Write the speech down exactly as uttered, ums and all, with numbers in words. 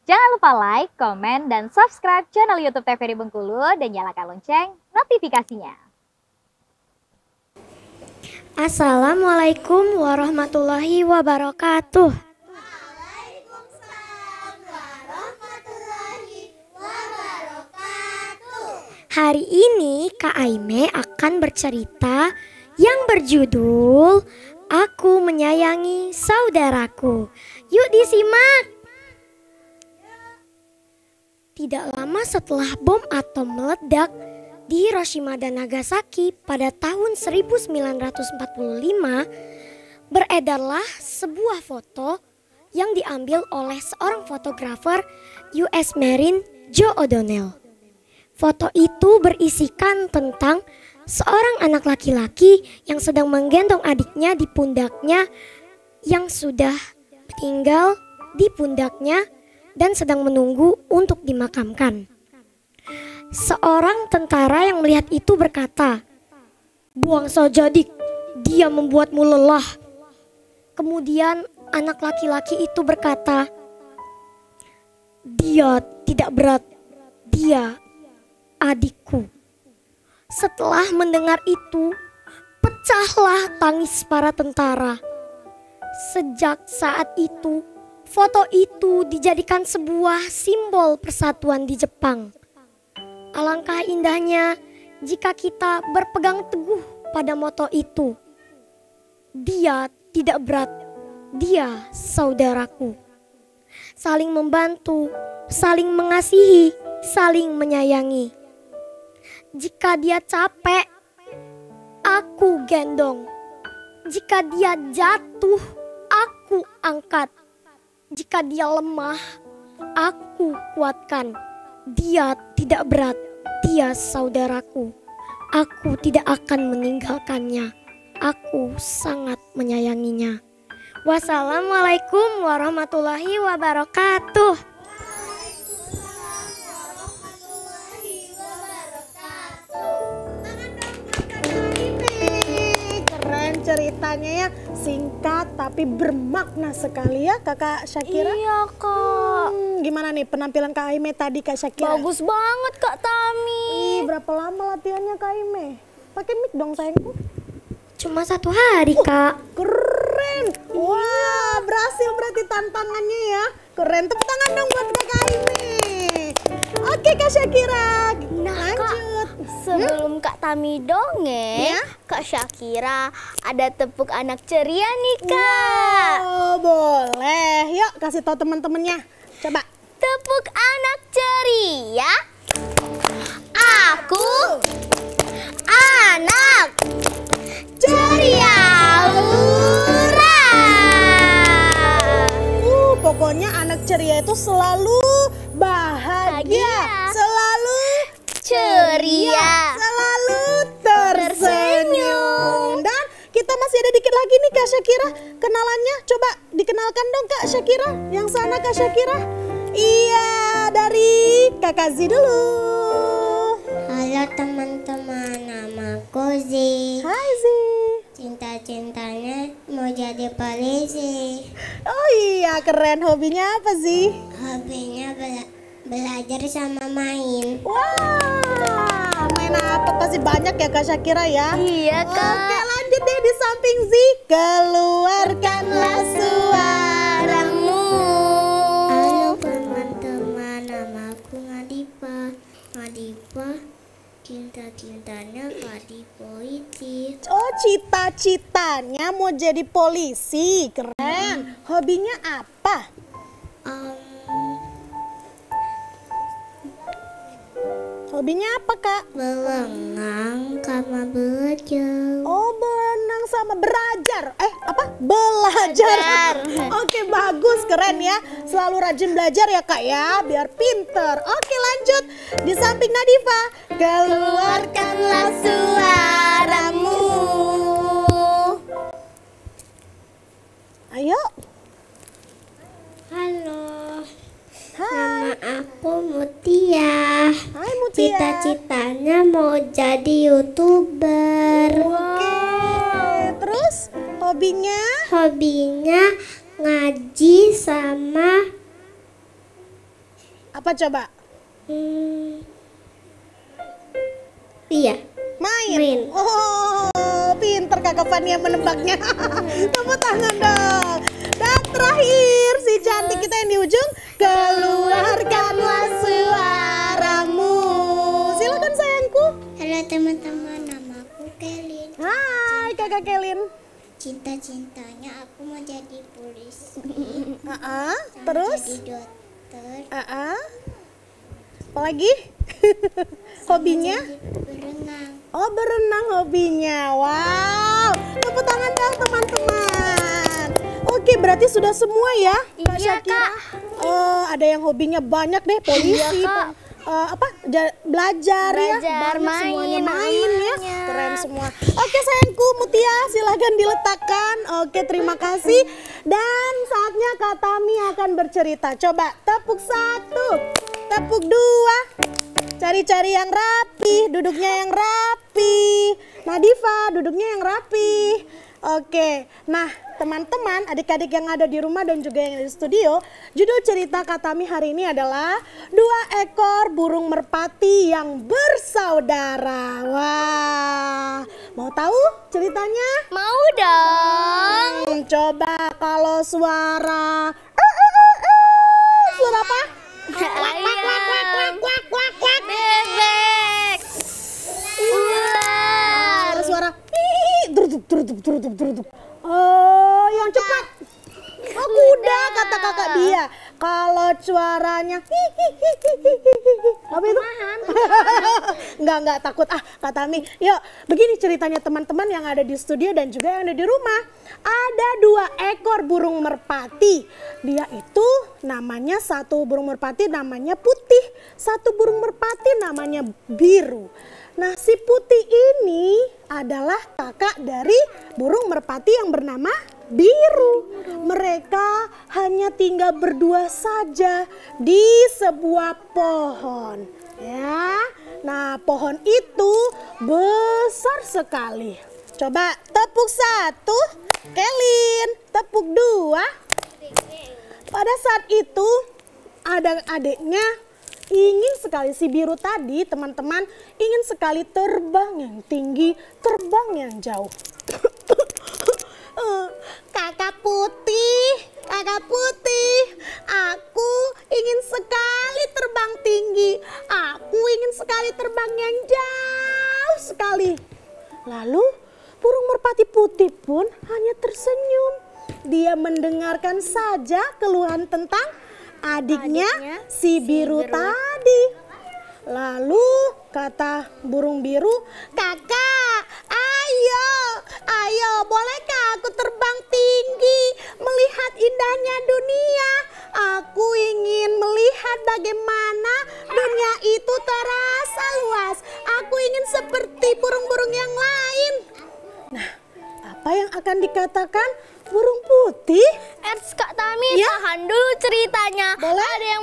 Jangan lupa like, komen, dan subscribe channel YouTube T V R I Bengkulu dan nyalakan lonceng notifikasinya. Assalamualaikum warahmatullahi wabarakatuh. Waalaikumsalam warahmatullahi wabarakatuh. Hari ini Kak Aime akan bercerita yang berjudul Aku Menyayangi Saudaraku. Yuk disimak. Tidak lama setelah bom atom meledak di Hiroshima dan Nagasaki pada tahun seribu sembilan ratus empat puluh lima, beredarlah sebuah foto yang diambil oleh seorang fotografer U S Marine Joe O'Donnell. Foto itu berisikan tentang seorang anak laki-laki yang sedang menggendong adiknya di pundaknya yang sudah meninggal di pundaknya dan sedang menunggu untuk dimakamkan. Seorang tentara yang melihat itu berkata, "Buang saja dik, dia membuatmu lelah." Kemudian anak laki-laki itu berkata, "Dia tidak berat, dia adikku." Setelah mendengar itu, pecahlah tangis para tentara. Sejak saat itu, foto itu dijadikan sebuah simbol persatuan di Jepang. Alangkah indahnya jika kita berpegang teguh pada moto itu. Dia tidak berat, dia saudaraku. Saling membantu, saling mengasihi, saling menyayangi. Jika dia capek, aku gendong. Jika dia jatuh, aku angkat. Jika dia lemah, aku kuatkan. Dia tidak berat, dia saudaraku. Aku tidak akan meninggalkannya. Aku sangat menyayanginya. Wassalamualaikum warahmatullahi wabarakatuh. Ceritanya ya singkat tapi bermakna sekali ya Kakak Syakira. Iya Kak. Hmm, gimana nih penampilan Kak Aime tadi Kak Syakira? Bagus banget Kak Tami. Ih, berapa lama latihannya Kak Aime? Pakai mic dong sayangku. Cuma satu hari uh, Kak. Keren. Wah berhasil berarti tantangannya ya. Keren, tepuk tangan dong buat Kakak Aime. Oke Kak Syakira, Nah, lanjut. Kak, sebelum Kak Tami dongeng, Ya? Kak Syakira ada tepuk anak ceria nih Kak. Oh boleh, yuk kasih tahu teman-temannya. Coba. Tepuk anak ceria. Aku anak ceria. Hurra! Uh, pokoknya anak ceria itu selalu bahagia, Bahagia. selalu Ceria. selalu tersenyum. Dan kita masih ada dikit lagi nih Kak Syakira. Kenalannya coba dikenalkan dong Kak Syakira. Yang sana Kak Syakira. Iya, dari Kakak Zi dulu. Halo teman-teman, namaku Zi. Hai Zi. Cinta-cintanya mau jadi polisi. Oh iya, keren. Hobinya apa Zi? Hobinya bela- belajar sama main. Wah, main apa? Pasti banyak ya Kak Syakira ya. Iya Kak. Oke lanjut deh di samping Zi. Keluarkanlah suaramu. Halo teman-teman, namaku Ngadipa. Ngadipa, cinta-cintanya jadi polisi. Oh cita-citanya mau jadi polisi. Keren. Hobinya apa? Um, Hobinya apa Kak? berenang sama belajar. Oh berenang sama belajar. Eh apa? Belajar. Oke bagus, keren ya. Selalu rajin belajar ya Kak ya, biar pinter. Oke lanjut. Di samping Nadifa. Keluarkanlah suaramu. Ayo. Halo, Hai. nama aku Mutia. Hai Mutia. Cita-citanya mau jadi YouTuber. Oke. Terus hobinya? Hobinya ngaji sama Apa coba? Hmm. Iya. Main. Main. Oh, pinter Kakak Fania menebaknya. Tepuk tangan dong. Dan terakhir si cantik kita yang di ujung, keluarkanlah suaramu. Silakan sayangku. Halo teman-teman, namaku Kelin. Hai Kakak Kelin. Cinta-cintanya aku mau jadi polisi. Uh-uh. sama Terus? Jadi dokter. Uh-uh. Apa lagi? Hobinya? Jadi berenang. Oh, berenang hobinya. Wow. Tepuk tangan dong teman-teman. Oke, berarti sudah semua ya, Kak Iya, Syakira? Kak. Oh, ada yang hobinya banyak deh, polisi, Iya, Kak. pe- eh, apa? ja- belajar, ya. Belajar, Banyak semuanya main, main ya. banyak. Keren semua. Oke, sayangku Mutia, silahkan diletakkan. Oke, terima kasih. Dan saatnya Kak Tami akan bercerita. Coba tepuk satu, tepuk dua. Cari-cari yang rapi, duduknya yang rapi. Nadifa, duduknya yang rapi. Oke, nah teman-teman, adik-adik yang ada di rumah dan juga yang ada di studio, judul cerita Kak Tami hari ini adalah Dua Ekor Burung Merpati yang Bersaudara. Wah, mau tahu ceritanya? Mau dong. Hmm, coba kalau suara, eh, eh, eh, eh. Suara apa? Ayam. Kuak, kuak, kuak. Bebek. Ular. Ada suara ih, duruduk, duruduk, duruduk, duruduk. Oh, yang cepat. Oh, kuda kata kakak dia. Kalau suaranya apa itu? Enggak, enggak takut ah Kak Tami. Yuk, begini ceritanya teman-teman yang ada di studio dan juga yang ada di rumah. Ada dua ekor burung merpati. Dia itu namanya, satu burung merpati namanya putih, satu burung merpati namanya biru. Nah, si putih ini adalah kakak dari burung merpati yang bernama biru. Mereka hanya tinggal berdua saja di sebuah pohon. Ya, nah pohon itu besar sekali. Coba tepuk satu, Kelin, tepuk dua. Pada saat itu ada adiknya ingin sekali, si biru tadi teman-teman ingin sekali terbang yang tinggi, terbang yang jauh. Kakak putih, kakak putih, aku ingin sekali terbang tinggi, aku ingin sekali terbang yang jauh sekali. Lalu burung merpati putih pun hanya tersenyum. Dia mendengarkan saja keluhan tentang adiknya, Adiknya, si biru, biru. tadi. Lalu kata burung biru, kakak, ayo, ayo, bolehkah aku terbang tinggi, melihat indahnya dunia? Aku ingin melihat bagaimana dunia itu terasa luas. Aku ingin seperti burung-burung yang lain. Nah, apa yang akan dikatakan burung putih? Eits, Kak Tami, Ya. tahan dulu ceritanya. Boleh? Ada